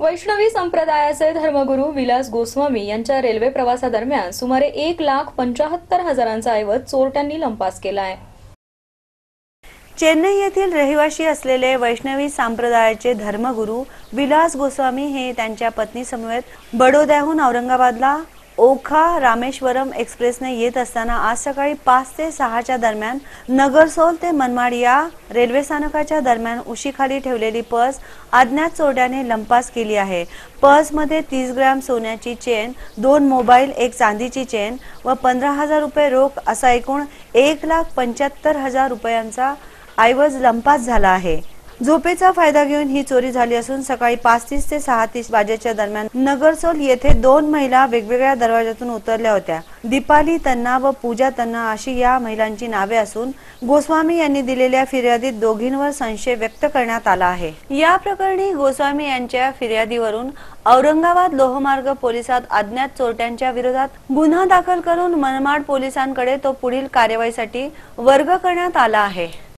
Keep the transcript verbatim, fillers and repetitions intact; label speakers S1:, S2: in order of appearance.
S1: वैष्णवी संप्रदायाचे धर्मगुरू विलास गोस्वामी यांच्या रेल्वे प्रवासादरम्यान सुमारे एक लाख पंचाहत्तर हजारांचा ऐवज चोरट्यांनी लंपास केला आहे।
S2: चेन्नई येथील रहिवासी असलेले वैष्णवी संप्रदायाचे धर्मगुरू विलास गोस्वामी हे त्यांच्या पत्नीसमवेत बडोद्याहून औरंगाबादला ओखा रामेश्वरम एक्सप्रेसने येत असताना आज सकाळी पाच ते सहाच्या दरम्यान नगरसोल ते मनमाड या रेल्वे स्थानकाच्या दरम्यान उशीखाली ठेवलेली पर्स अज्ञात चोरट्याने लंपास केली आहे। पर्समध्ये तीस ग्रॅम सोन्याची चेन, दोन मोबाईल, एक चांदीची चेन व पंधरा हजार रुपये रोख असा एकूण एक लाख पंच्याहत्तर हजार रुपयांचा ऐवज लंपास झाला आहे। झोपेचा फायदा घेऊन ही चोरी झाली असून सकाळी पाच तीस ते सहा तीस वाजेच्या दरम्यान नगरसोल येथे दोन महिला वेगवेगळ्या दरवाजातून उतरल्या होत्या। दीपाली तन्ना व पूजा तन्ना अशी या महिलांची नावे असून गोस्वामी यांनी दिलेल्या फिर्यादीत दोघींवर संशय व्यक्त करण्यात आला आहे। या प्रकरणी गोस्वामी यांच्या फिर्यादीवरून औरंगाबाद लोहमार्ग पोलिसात अज्ञात चोरट्यांच्या विरोधात गुन्हा दाखल करून मनमाड पोलिसांकडे तो पुढील कार्यवाहीसाठी वर्ग करण्यात आला आहे।